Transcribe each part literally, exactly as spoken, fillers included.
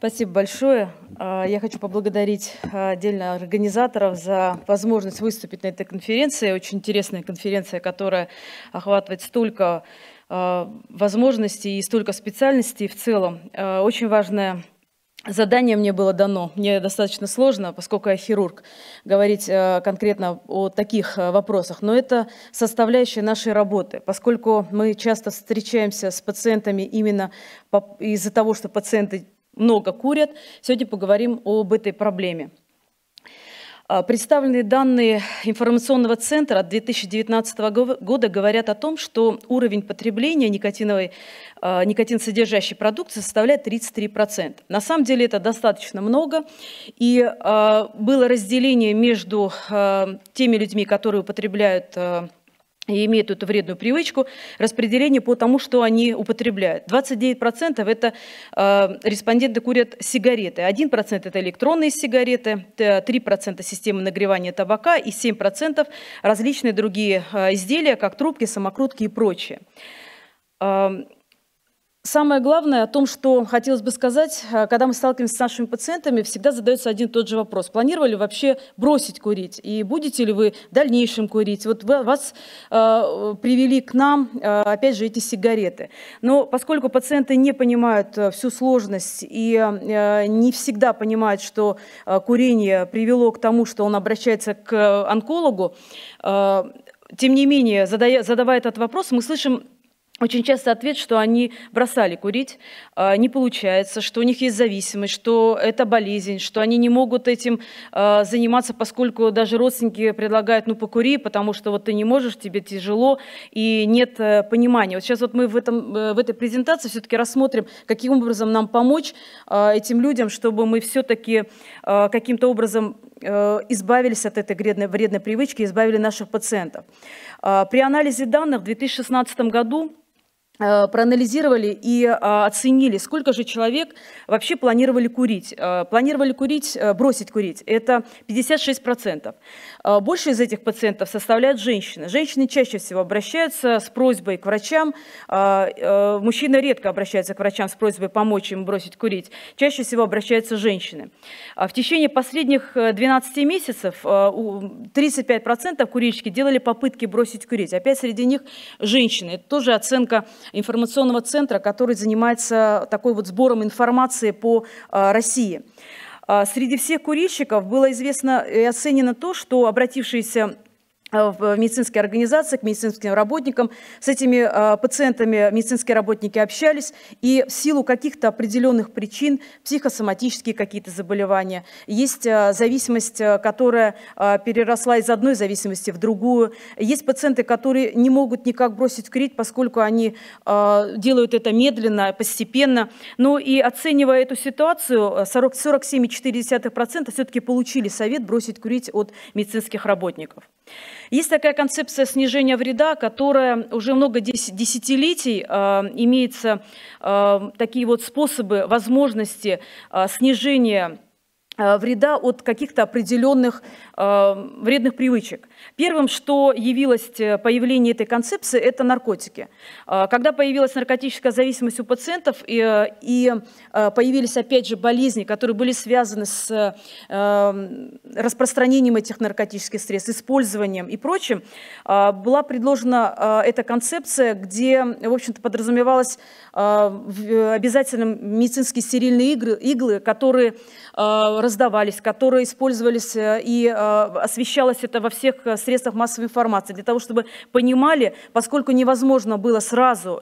Спасибо большое. Я хочу поблагодарить отдельно организаторов за возможность выступить на этой конференции. Очень интересная конференция, которая охватывает столько возможностей и столько специальностей в целом. Очень важное задание мне было дано. Мне достаточно сложно, поскольку я хирург, говорить конкретно о таких вопросах. Но это составляющая нашей работы, поскольку мы часто встречаемся с пациентами именно из-за того, что пациенты много курят. Сегодня поговорим об этой проблеме. Представленные данные информационного центра от две тысячи девятнадцатого года говорят о том, что уровень потребления никотиновой, никотин-содержащей продукции составляет тридцать три процента. На самом деле это достаточно много, и было разделение между теми людьми, которые употребляют и имеют эту вредную привычку, распределение по тому, что они употребляют. двадцать девять процентов это э, респонденты курят сигареты, один процент это электронные сигареты, три процента системы нагревания табака и семь процентов различные другие э, изделия, как трубки, самокрутки и прочее. Э, Самое главное о том, что хотелось бы сказать, когда мы сталкиваемся с нашими пациентами, всегда задается один и тот же вопрос. Планировали вообще бросить курить? И будете ли вы в дальнейшем курить? Вот вас э, привели к нам, э, опять же, эти сигареты. Но поскольку пациенты не понимают всю сложность и э, не всегда понимают, что э, курение привело к тому, что он обращается к онкологу, э, тем не менее, задая, задавая этот вопрос, мы слышим очень часто ответ, что они бросали курить, не получается, что у них есть зависимость, что это болезнь, что они не могут этим заниматься, поскольку даже родственники предлагают, ну покури, потому что вот ты не можешь, тебе тяжело и нет понимания. Вот сейчас вот мы в, этом, в этой презентации все-таки рассмотрим, каким образом нам помочь этим людям, чтобы мы все-таки каким-то образом избавились от этой вредной, вредной привычки, избавили наших пациентов. При анализе данных в две тысячи шестнадцатом году проанализировали и оценили, сколько же человек вообще планировали курить. Планировали курить, бросить курить. Это пятьдесят шесть процентов. Больше из этих пациентов составляют женщины. Женщины чаще всего обращаются с просьбой к врачам. Мужчины редко обращаются к врачам с просьбой помочь им бросить курить. Чаще всего обращаются женщины. В течение последних двенадцати месяцев тридцать пять процентов курильщики делали попытки бросить курить. Опять среди них женщины. Это тоже оценка информационного центра, который занимается такой вот сбором информации по России. Среди всех курильщиков было известно и оценено то, что обратившиеся в медицинские организации, к медицинским работникам. С этими э, пациентами медицинские работники общались, и в силу каких-то определенных причин, психосоматические какие-то заболевания, есть э, зависимость, которая э, переросла из одной зависимости в другую. Есть пациенты, которые не могут никак бросить курить, поскольку они э, делают это медленно, постепенно. Ну и оценивая эту ситуацию, сорок семь целых четыре десятых процента все-таки получили совет бросить курить от медицинских работников. Есть такая концепция снижения вреда, которая уже много десятилетий э, имеется э, такие вот способы, возможности э, снижения э, вреда от каких-то определенных э, вредных привычек. Первым, что явилось появление этой концепции, это наркотики. Э, когда появилась наркотическая зависимость у пациентов и, и э, появились опять же болезни, которые были связаны с э, распространением этих наркотических средств, использованием и прочим, э, была предложена э, эта концепция, где, в общем-то, подразумевалось э, обязательно медицинские стерильные иглы, иглы которые э, раздавались, которые использовались и освещалось это во всех средствах массовой информации, для того, чтобы понимали, поскольку невозможно было сразу,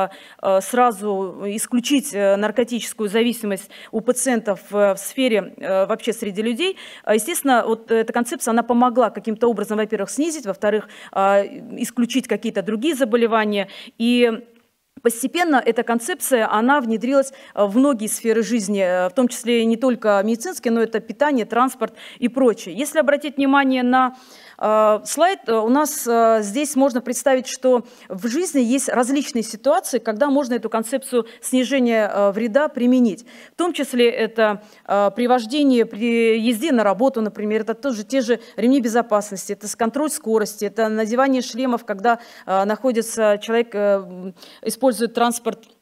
сразу исключить наркотическую зависимость у пациентов в сфере вообще среди людей, естественно, вот эта концепция, она помогла каким-то образом, во-первых, снизить, во-вторых, исключить какие-то другие заболевания. И постепенно эта концепция, она внедрилась в многие сферы жизни, в том числе не только медицинские, но это питание, транспорт и прочее. Если обратить внимание на слайд, у нас здесь можно представить, что в жизни есть различные ситуации, когда можно эту концепцию снижения вреда применить. В том числе это при вождении, при езде на работу, например, это тоже те же ремни безопасности, это контроль скорости, это надевание шлемов, когда находится человек, использует транспорт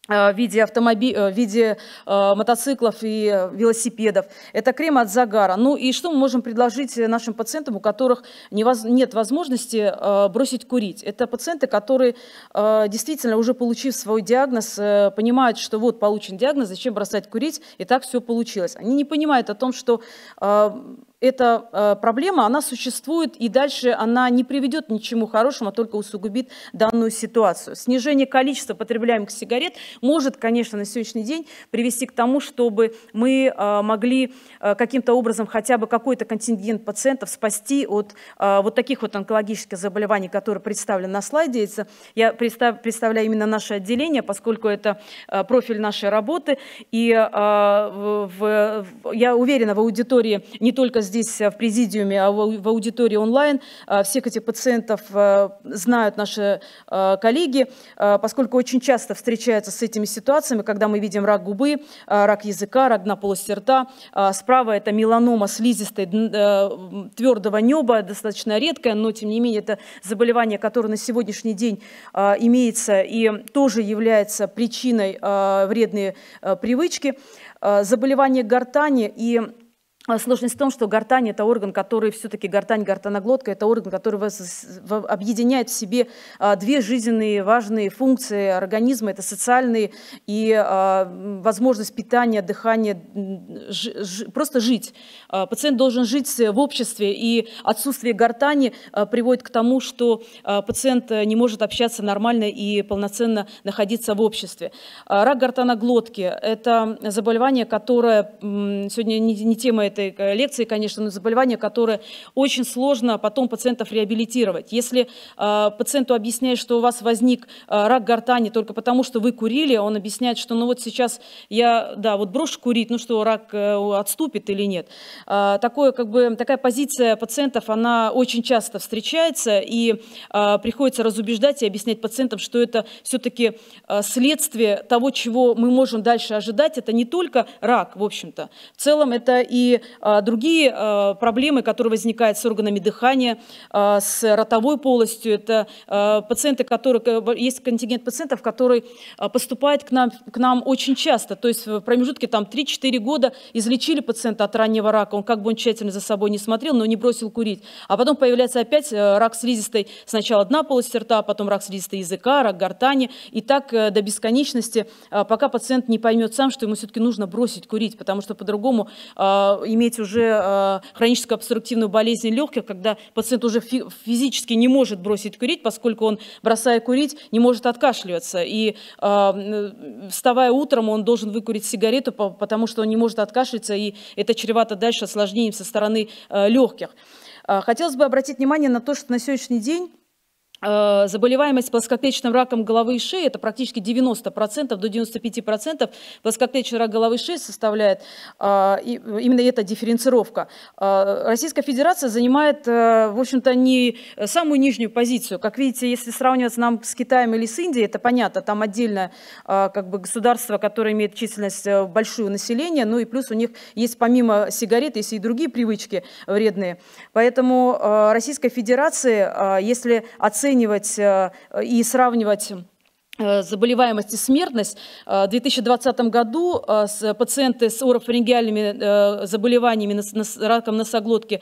в виде автомобилей, в виде э, мотоциклов и велосипедов. Это крем от загара. Ну и что мы можем предложить нашим пациентам, у которых невоз... нет возможности э, бросить курить? Это пациенты, которые э, действительно, уже получив свой диагноз, э, понимают, что вот получен диагноз, зачем бросать курить, и так все получилось. Они не понимают о том, что э, эта э, проблема, она существует, и дальше она не приведет ни к чему хорошему, а только усугубит данную ситуацию. Снижение количества потребляемых сигарет может, конечно, на сегодняшний день привести к тому, чтобы мы э, могли э, каким-то образом хотя бы какой-то контингент пациентов спасти от э, вот таких вот онкологических заболеваний, которые представлены на слайде. Я представ, представляю именно наше отделение, поскольку это э, профиль нашей работы. И э, в, в, я уверена, в аудитории не только здесь, здесь в президиуме, а в аудитории онлайн. Всех этих пациентов знают наши коллеги, поскольку очень часто встречаются с этими ситуациями, когда мы видим рак губы, рак языка, рак на полости рта. Справа это меланома слизистой твердого неба, достаточно редкая, но тем не менее это заболевание, которое на сегодняшний день имеется и тоже является причиной вредной привычки. Заболевание гортани и сложность в том, что гортань – это орган, который все-таки, гортань, гортаноглотка – это орган, который объединяет в себе две жизненные важные функции организма. Это социальные и возможность питания, дыхания, просто жить. Пациент должен жить в обществе, и отсутствие гортани приводит к тому, что пациент не может общаться нормально и полноценно находиться в обществе. Рак гортаноглотки – это заболевание, которое сегодня не тема этой лекции, конечно, но заболевание, которое очень сложно потом пациентов реабилитировать. Если э, пациенту объясняют, что у вас возник э, рак гортани только потому, что вы курили, он объясняет, что ну вот сейчас я, да, вот брошу курить, ну что, рак э, отступит или нет. Э, такое, как бы, такая позиция пациентов, она очень часто встречается, и э, приходится разубеждать и объяснять пациентам, что это все-таки э, следствие того, чего мы можем дальше ожидать. Это не только рак, в общем-то. В целом это и другие проблемы, которые возникают с органами дыхания, с ротовой полостью. Это пациенты, которые, есть контингент пациентов, которые поступают к нам, к нам очень часто. То есть в промежутке там три-четыре года излечили пациента от раннего рака. Он как бы он тщательно за собой не смотрел, но не бросил курить. А потом появляется опять рак слизистой. Сначала дна полости рта, потом рак слизистой языка, рак гортани. И так до бесконечности, пока пациент не поймет сам, что ему все-таки нужно бросить курить, потому что по-другому иметь уже э, хроническую обструктивную болезнь легких, когда пациент уже фи физически не может бросить курить, поскольку он, бросая курить, не может откашливаться. И э, вставая утром, он должен выкурить сигарету, потому что он не может откашляться, и это чревато дальше осложнением со стороны э, легких. Э, хотелось бы обратить внимание на то, что на сегодняшний день заболеваемость плоскоклеточным раком головы и шеи, это практически девяносто процентов, до девяноста пяти процентов плоскоклеточный рак головы и шеи составляет именно эта дифференцировка. Российская Федерация занимает, в общем-то, не самую нижнюю позицию. Как видите, если сравнивать нам с Китаем или с Индией, это понятно, там отдельное как бы государство, которое имеет численность большую населения, ну и плюс у них есть помимо сигарет, есть и другие привычки вредные. Поэтому Российская Федерация, если оценивать и сравнивать заболеваемость и смертность. В две тысячи двадцатом году пациенты с орофарингеальными заболеваниями, с раком носоглотки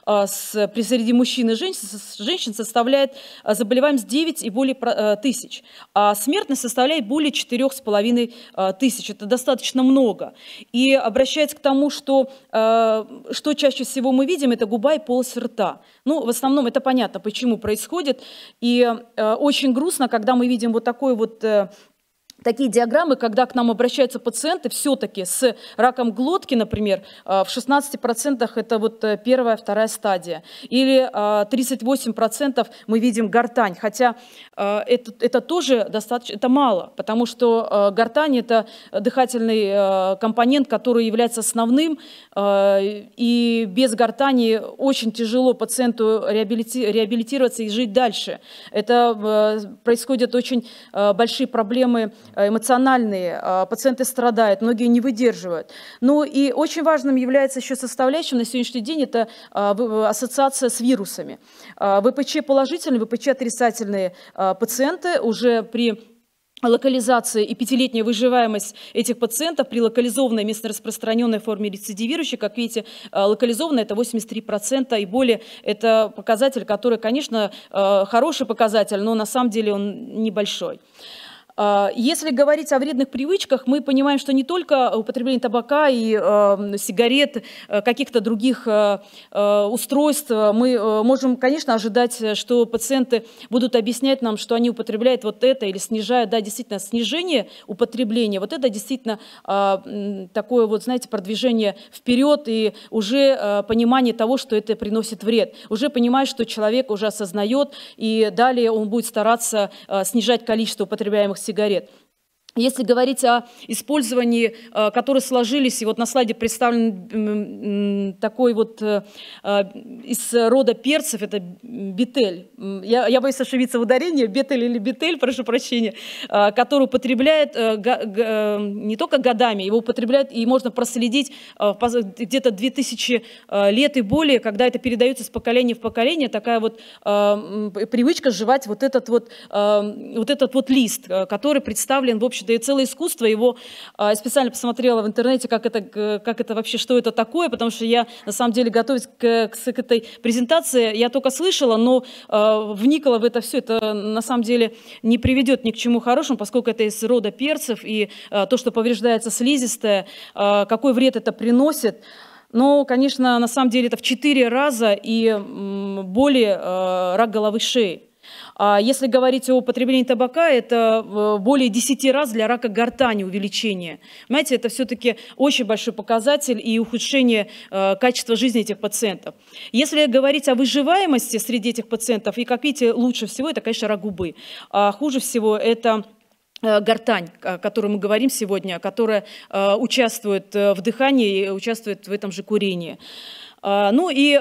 среди мужчин и женщин, женщин составляет заболеваемость девять и более тысяч, а смертность составляет более четырёх с половиной тысяч. Это достаточно много. И обращаясь к тому, что, что чаще всего мы видим, это губа и полость рта. Ну, в основном это понятно, почему происходит. И очень грустно, когда мы видим вот такой вот Вот, такие диаграммы, когда к нам обращаются пациенты все-таки с раком глотки, например, в шестнадцати процентах это вот первая, вторая стадия. Или тридцать восемь процентов мы видим гортань, хотя это, это тоже достаточно, это мало, потому что гортань – это дыхательный компонент, который является основным, и без гортани очень тяжело пациенту реабилити, реабилитироваться и жить дальше. Это происходят очень большие проблемы эмоциональные, пациенты страдают, многие не выдерживают. Ну и очень важным является еще составляющим на сегодняшний день это ассоциация с вирусами. ВПЧ положительные, ВПЧ отрицательные пациенты уже при локализация и пятилетняя выживаемость этих пациентов при локализованной местно-распространенной форме рецидивирующей. Как видите, локализованная это восемьдесят три процента и более. Это показатель, который, конечно, хороший показатель, но на самом деле он небольшой. Если говорить о вредных привычках, мы понимаем, что не только употребление табака и э, сигарет, э, каких-то других э, устройств, мы э, можем, конечно, ожидать, что пациенты будут объяснять нам, что они употребляют вот это или снижают. Да, действительно, снижение употребления, вот это действительно э, такое вот, знаете, продвижение вперед и уже э, понимание того, что это приносит вред. Уже понимает, что человек уже осознает, и далее он будет стараться э, снижать количество употребляемых сигарет. Если говорить о использовании, которые сложились, и вот на слайде представлен такой вот из рода перцев, это бетель. Я, я боюсь ошибиться в ударении, бетель или бетель, прошу прощения, который употребляет не только годами, его употребляют и можно проследить где-то две тысячи лет и более, когда это передается с поколения в поколение, такая вот привычка жевать вот этот вот, вот этот вот лист, который представлен в общем. Да и целое искусство его. Я специально посмотрела в интернете, как это, как это вообще, что это такое, потому что я, на самом деле, готовясь к, к этой презентации, я только слышала, но э, вникла в это все. Это, на самом деле, не приведет ни к чему хорошему, поскольку это из рода перцев, и э, то, что повреждается слизистая, э, какой вред это приносит. Но, конечно, на самом деле это в четыре раза и э, более э, рак головы шеи. Если говорить о употреблении табака, это более десяти раз для рака гортани увеличение. Понимаете, это все-таки очень большой показатель и ухудшение качества жизни этих пациентов. Если говорить о выживаемости среди этих пациентов, и, как видите, лучше всего это, конечно, рак губы. А хуже всего это гортань, о которой мы говорим сегодня, которая участвует в дыхании и участвует в этом же курении. Ну и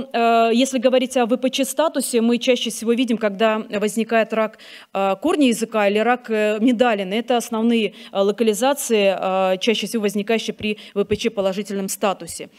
о, если говорить о вэ пэ че-статусе, мы чаще всего видим, когда возникает рак корня языка или рак миндалины. Это основные локализации, чаще всего возникающие при вэ пэ че-положительном статусе.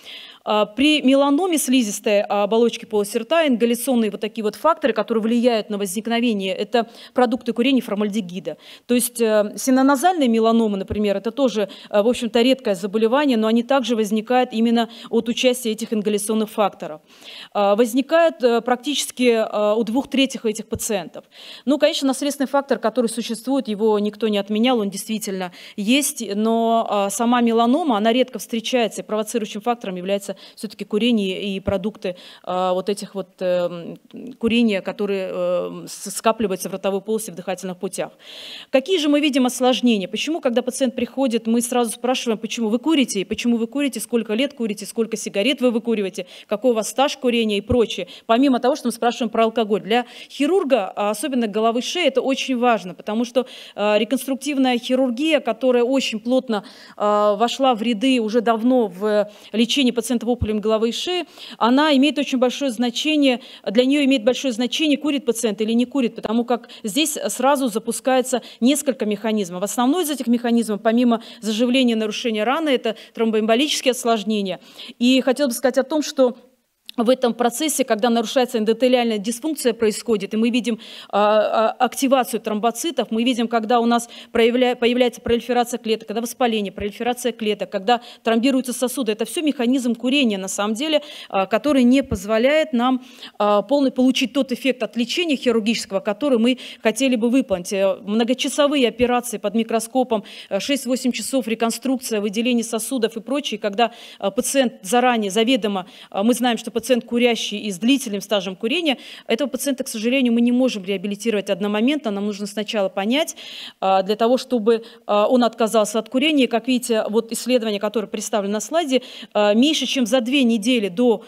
При меланоме слизистой оболочки полости рта ингаляционные вот такие вот факторы, которые влияют на возникновение, это продукты курения формальдегида. То есть синоназальные меланомы, например, это тоже, в общем-то, редкое заболевание, но они также возникают именно от участия этих ингаляционных факторов. Возникает практически у двух третьих этих пациентов. Ну, конечно, наследственный фактор, который существует, его никто не отменял, он действительно есть, но сама меланома, она редко встречается, и провоцирующим фактором является все-таки курение и продукты э, вот этих вот э, курения, которые э, скапливаются в ротовой полости, в дыхательных путях. Какие же мы видим осложнения? Почему, когда пациент приходит, мы сразу спрашиваем, почему вы курите, почему вы курите, сколько лет курите, сколько сигарет вы выкуриваете, какой у вас стаж курения и прочее. Помимо того, что мы спрашиваем про алкоголь. Для хирурга, особенно головы шеи, это очень важно, потому что э, реконструктивная хирургия, которая очень плотно э, вошла в ряды уже давно в лечении пациентов опухолями головы и шеи, она имеет очень большое значение, для нее имеет большое значение, курит пациент или не курит, потому как здесь сразу запускается несколько механизмов. Основной из этих механизмов, помимо заживления нарушения раны, это тромбоэмболические осложнения. И хотела бы сказать о том, что в этом процессе, когда нарушается эндотелиальная дисфункция происходит, и мы видим а, активацию тромбоцитов, мы видим, когда у нас проявля, появляется пролиферация клеток, когда воспаление, пролиферация клеток, когда тромбируются сосуды. Это все механизм курения, на самом деле, а, который не позволяет нам а, полный получить тот эффект от лечения хирургического, который мы хотели бы выполнить. Многочасовые операции под микроскопом, шесть-восемь часов реконструкция, выделение сосудов и прочее, когда а, пациент заранее, заведомо, а, мы знаем, что пациент курящий и с длительным стажем курения, этого пациента, к сожалению, мы не можем реабилитировать одномоментно. Нам нужно сначала понять, для того, чтобы он отказался от курения. Как видите, вот исследование, которое представлено на слайде, меньше чем за две недели до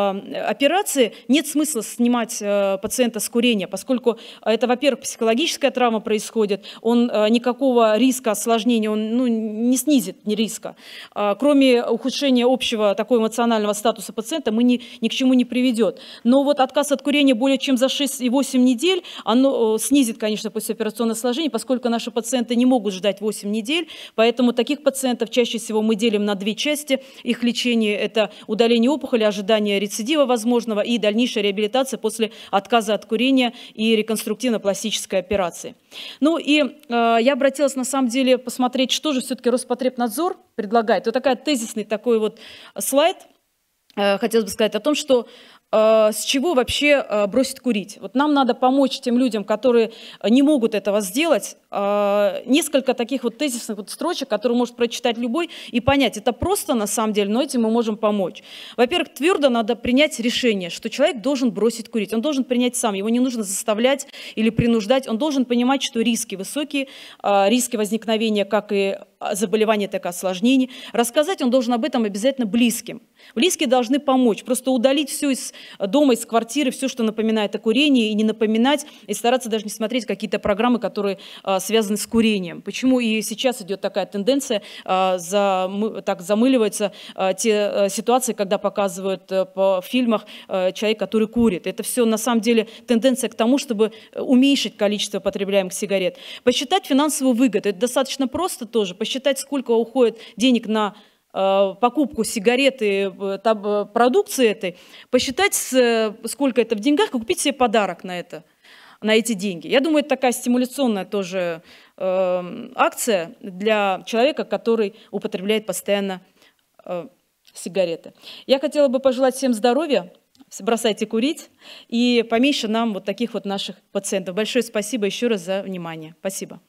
операции нет смысла снимать пациента с курения, поскольку это, во-первых, психологическая травма происходит, он никакого риска осложнения он, ну, не снизит, ни риска. Кроме ухудшения общего такого эмоционального статуса пациента, мы не ни к чему не приведет. Но вот отказ от курения более чем за шесть и восемь недель, оно снизит, конечно, послеоперационное осложнение, поскольку наши пациенты не могут ждать восемь недель, поэтому таких пациентов чаще всего мы делим на две части их лечения. Это удаление опухоли, ожидание рецидива возможного и дальнейшая реабилитация после отказа от курения и реконструктивно-пластической операции. Ну и э, я обратилась на самом деле посмотреть, что же все-таки Роспотребнадзор предлагает. Вот такой тезисный такой вот слайд. Э, хотелось бы сказать о том, что э, с чего вообще э, бросить курить. Вот нам надо помочь тем людям, которые не могут этого сделать. Э, несколько таких вот тезисных вот строчек, которые может прочитать любой и понять, это просто на самом деле, но этим мы можем помочь. Во-первых, твердо надо принять решение, что человек должен бросить курить. Он должен принять сам, его не нужно заставлять или принуждать. Он должен понимать, что риски высокие, э, риски возникновения как и заболевания, так и осложнений. Рассказать он должен об этом обязательно близким. Близкие должны помочь, просто удалить все из дома, из квартиры, все, что напоминает о курении, и не напоминать, и стараться даже не смотреть какие-то программы, которые а, связаны с курением. Почему и сейчас идет такая тенденция, а, за, так замыливаются а, те а, ситуации, когда показывают а, по фильмах а, человека, который курит. Это все на самом деле тенденция к тому, чтобы уменьшить количество потребляемых сигарет. Посчитать финансовую выгоду, это достаточно просто тоже, посчитать, сколько уходит денег на покупку сигареты, продукции этой, посчитать, сколько это в деньгах, и купить себе подарок на это, на эти деньги. Я думаю, это такая стимуляционная тоже э, акция для человека, который употребляет постоянно э, сигареты. Я хотела бы пожелать всем здоровья, бросайте курить и поменьше нам вот таких вот наших пациентов. Большое спасибо еще раз за внимание. Спасибо.